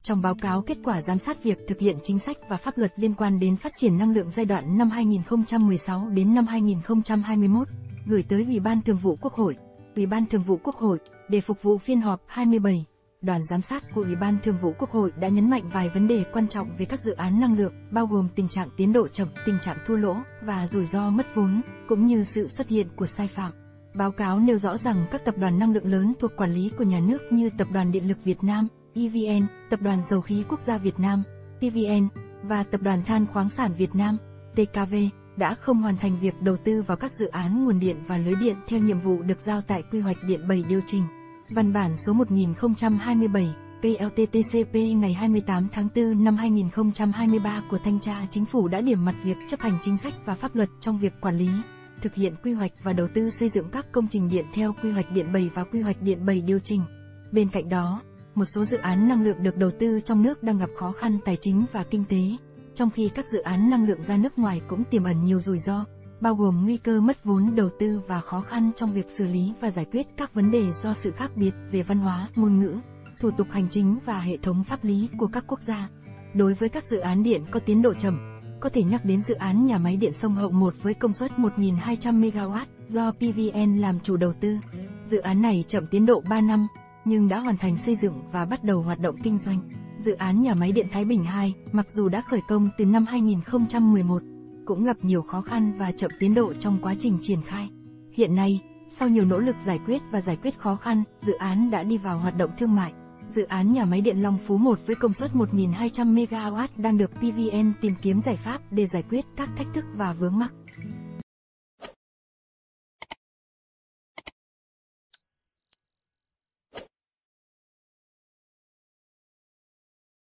Trong báo cáo kết quả giám sát việc thực hiện chính sách và pháp luật liên quan đến phát triển năng lượng giai đoạn năm 2016 đến năm 2021, gửi tới Ủy ban Thường vụ Quốc hội, Ủy ban Thường vụ Quốc hội, để phục vụ phiên họp 27, đoàn giám sát của Ủy ban Thường vụ Quốc hội đã nhấn mạnh vài vấn đề quan trọng về các dự án năng lượng, bao gồm tình trạng tiến độ chậm, tình trạng thua lỗ và rủi ro mất vốn, cũng như sự xuất hiện của sai phạm. Báo cáo nêu rõ rằng các tập đoàn năng lượng lớn thuộc quản lý của nhà nước như Tập đoàn Điện lực Việt Nam, EVN, Tập đoàn Dầu khí Quốc gia Việt Nam, PVN, và Tập đoàn Than khoáng sản Việt Nam, TKV, đã không hoàn thành việc đầu tư vào các dự án nguồn điện và lưới điện theo nhiệm vụ được giao tại Quy hoạch Điện 7 điều chỉnh. Văn bản số 1027, KLTTCP ngày 28 tháng 4 năm 2023 của Thanh tra Chính phủ đã điểm mặt việc chấp hành chính sách và pháp luật trong việc quản lý, thực hiện quy hoạch và đầu tư xây dựng các công trình điện theo Quy hoạch Điện 7 và Quy hoạch Điện 7 điều chỉnh. Bên cạnh đó, một số dự án năng lượng được đầu tư trong nước đang gặp khó khăn tài chính và kinh tế, trong khi các dự án năng lượng ra nước ngoài cũng tiềm ẩn nhiều rủi ro, bao gồm nguy cơ mất vốn đầu tư và khó khăn trong việc xử lý và giải quyết các vấn đề do sự khác biệt về văn hóa, ngôn ngữ, thủ tục hành chính và hệ thống pháp lý của các quốc gia. Đối với các dự án điện có tiến độ chậm, có thể nhắc đến dự án nhà máy điện Sông Hậu 1 với công suất 1.200 MW do PVN làm chủ đầu tư. Dự án này chậm tiến độ 3 năm, nhưng đã hoàn thành xây dựng và bắt đầu hoạt động kinh doanh. Dự án nhà máy điện Thái Bình 2, mặc dù đã khởi công từ năm 2011, cũng gặp nhiều khó khăn và chậm tiến độ trong quá trình triển khai. Hiện nay, sau nhiều nỗ lực giải quyết khó khăn, dự án đã đi vào hoạt động thương mại. Dự án nhà máy điện Long Phú 1 với công suất 1.200 MW đang được PVN tìm kiếm giải pháp để giải quyết các thách thức và vướng mắc.